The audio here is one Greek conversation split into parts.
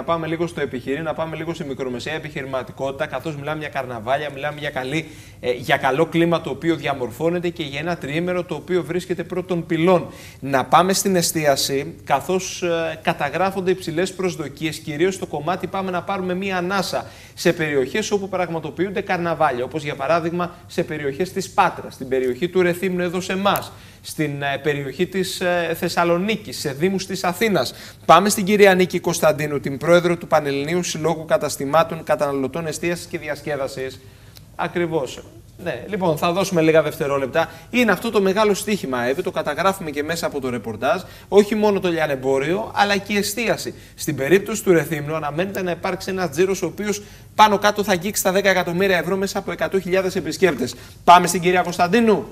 να πάμε λίγο στο επιχειρήν, να πάμε λίγο στη μικρομεσαία επιχειρηματικότητα, καθώς μιλάμε για καρναβάλια, μιλάμε για καλό κλίμα το οποίο διαμορφώνεται και για ένα τριήμερο το οποίο βρίσκεται πρώτων πυλών. Να πάμε στην εστίαση, καθώς καταγράφονται υψηλές προσδοκίες, κυρίως στο κομμάτι πάμε να πάρουμε μία ανάσα σε περιοχές όπου πραγματοποιούνται καρναβάλια, όπως για παράδειγμα σε περιοχές της Πάτρας, στην περιοχή του Ρεθύμνου εδώ σε εμάς, στην περιοχή της Θεσσαλονίκης, σε δήμους της Αθήνας. Πάμε στην κυρία Νίκη Κωνσταντίνου, την πρόεδρο του Πανελληνίου Συλλόγου Καταστημάτων Καταναλωτών Εστίασης και Διασκέδασης. Ακριβώς. Ναι, λοιπόν, θα δώσουμε λίγα δευτερόλεπτα. Είναι αυτό το μεγάλο στοίχημα, Εύη, το καταγράφουμε και μέσα από το ρεπορτάζ. Όχι μόνο το λιανεμπόριο, αλλά και η εστίαση. Στην περίπτωση του Ρεθύμνου, αναμένεται να υπάρξει ένας τζίρος ο οποίος πάνω κάτω θα αγγίξει τα 10 εκατομμύρια ευρώ μέσα από 100.000 επισκέπτες. Πάμε στην κυρία Κωνσταντίνου.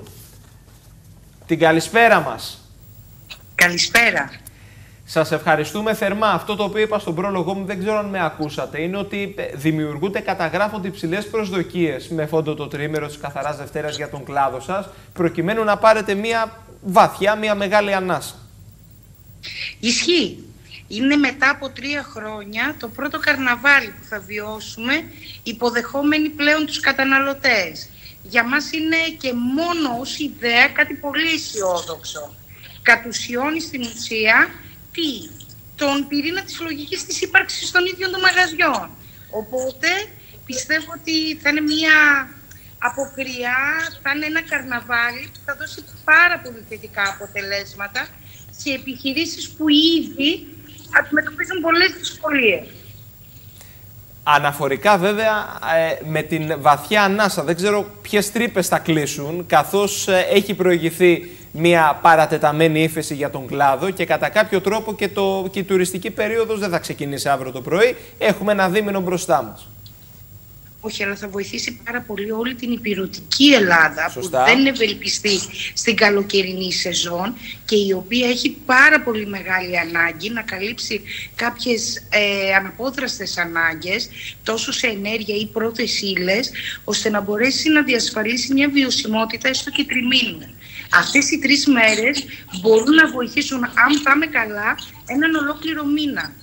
Την καλησπέρα μας. Καλησπέρα. Σας ευχαριστούμε θερμά. Αυτό το οποίο είπα στον πρόλογο μου, δεν ξέρω αν με ακούσατε, είναι ότι καταγράφονται υψηλές προσδοκίες με φόντο το τριήμερο της Καθαράς Δευτέρας για τον κλάδο σας, προκειμένου να πάρετε μία βαθιά, μία μεγάλη ανάσα. Ισχύει. Είναι μετά από 3 χρόνια το πρώτο καρναβάλι που θα βιώσουμε, υποδεχόμενοι πλέον τους καταναλωτές. Για μας είναι και μόνο ως ιδέα κάτι πολύ αισιόδοξο. Κατουσιώνει στην ουσία τον πυρήνα της λογικής της ύπαρξης των ίδιων των μαγαζιών. Οπότε πιστεύω ότι θα είναι μια αποκριά, θα είναι ένα καρναβάλι που θα δώσει πάρα πολύ θετικά αποτελέσματα σε επιχειρήσεις που ήδη αντιμετωπίζουν πολλές δυσκολίες. Αναφορικά βέβαια με την βαθιά ανάσα, δεν ξέρω ποιες τρύπες θα κλείσουν, καθώς έχει προηγηθεί μια παρατεταμένη ύφεση για τον κλάδο και κατά κάποιο τρόπο και η τουριστική περίοδος δεν θα ξεκινήσει αύριο το πρωί, έχουμε ένα δίμηνο μπροστά μας. Όχι, αλλά θα βοηθήσει πάρα πολύ όλη την ηπειρωτική Ελλάδα. Σωστά. Που δεν είναι ευελπιστή στην καλοκαιρινή σεζόν και η οποία έχει πάρα πολύ μεγάλη ανάγκη να καλύψει κάποιες αναπόδραστες ανάγκες, τόσο σε ενέργεια ή πρώτες ύλες, ώστε να μπορέσει να διασφαλίσει μια βιωσιμότητα έστω και τριμήνου. Αυτές οι 3 μέρες μπορούν να βοηθήσουν, αν πάμε καλά, έναν ολόκληρο μήνα.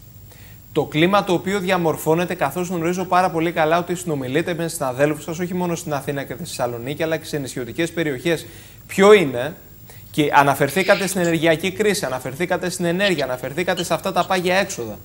Το κλίμα το οποίο διαμορφώνεται, καθώς γνωρίζω πάρα πολύ καλά ότι συνομιλείτε με συναδέλφους σας, όχι μόνο στην Αθήνα και τη Θεσσαλονίκη, αλλά και σε νησιωτικές περιοχές, ποιο είναι, και αναφερθήκατε στην ενεργειακή κρίση, αναφερθήκατε στην ενέργεια, αναφερθήκατε σε αυτά τα πάγια έξοδα.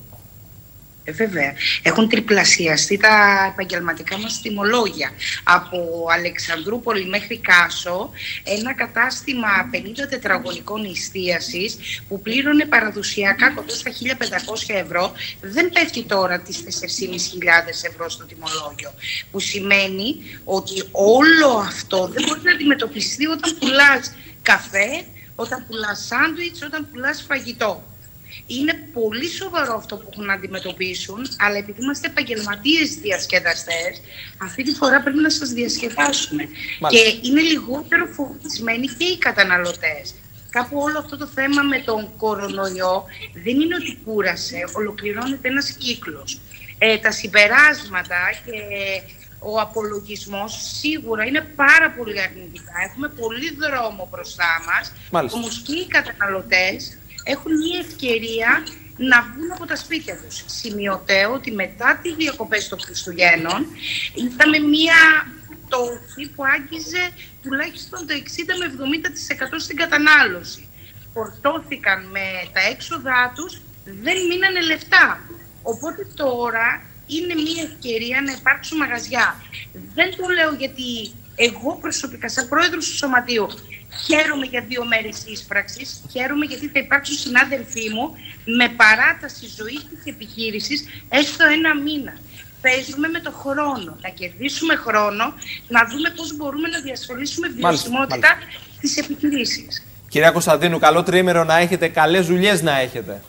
Βέβαια. Έχουν τριπλασιαστεί τα επαγγελματικά μας τιμολόγια. Από Αλεξανδρούπολη μέχρι Κάσο, ένα κατάστημα 50 τετραγωνικών εστίασης που πλήρωνε παραδοσιακά κοντά στα 1.500 ευρώ, δεν πέφτει τώρα τις 4.500 ευρώ στο τιμολόγιο. Που σημαίνει ότι όλο αυτό δεν μπορεί να αντιμετωπιστεί όταν πουλάς καφέ, όταν πουλάς σάντουιτς, όταν πουλάς φαγητό. Είναι πολύ σοβαρό αυτό που έχουν να αντιμετωπίσουν, αλλά επειδή είμαστε επαγγελματίες διασκεδαστές, αυτή τη φορά πρέπει να σας διασκεδάσουμε. Μάλιστα. Και είναι λιγότερο φοβισμένοι και οι καταναλωτές. Κάπου όλο αυτό το θέμα με τον κορονοϊό δεν είναι ότι κούρασε, ολοκληρώνεται ένας κύκλος. Τα συμπεράσματα και ο απολογισμός σίγουρα είναι πάρα πολύ αρνητικά. Έχουμε πολύ δρόμο μπροστά μας, όμως και οι καταναλωτές έχουν μια ευκαιρία να βγουν από τα σπίτια τους. Σημειωτέω ότι μετά τις διακοπές των Χριστουγέννων είδαμε μια πτώση που άγγιζε τουλάχιστον το 60 με 70% στην κατανάλωση. Φορτώθηκαν με τα έξοδά τους, δεν μείνανε λεφτά. Οπότε τώρα είναι μια ευκαιρία να υπάρξουν μαγαζιά. Δεν το λέω γιατί εγώ προσωπικά, σαν πρόεδρος του Σωματείου, χαίρομαι για 2 μέρες ίσπραξης, χαίρομαι γιατί θα υπάρξουν συνάδελφοί μου με παράταση ζωής της επιχείρησης έστω 1 μήνα. Παίζουμε με το χρόνο, να κερδίσουμε χρόνο, να δούμε πώς μπορούμε να διασφαλίσουμε βιωσιμότητα της επιχειρήσης. Κυρία Κωνσταντίνου, καλό τριήμερο να έχετε, καλές δουλειές να έχετε.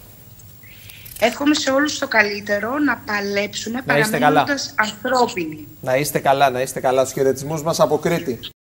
Εύχομαι σε όλους το καλύτερο, να παλέψουμε παραμένοντας ανθρώπινοι. Να είστε καλά, να είστε καλά. Τους χαιρετισμούς μας από Κρήτη.